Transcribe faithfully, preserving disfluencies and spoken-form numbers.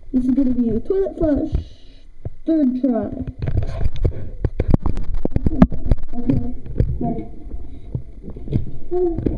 This is gonna be a toilet flush. Third try. Okay, ready.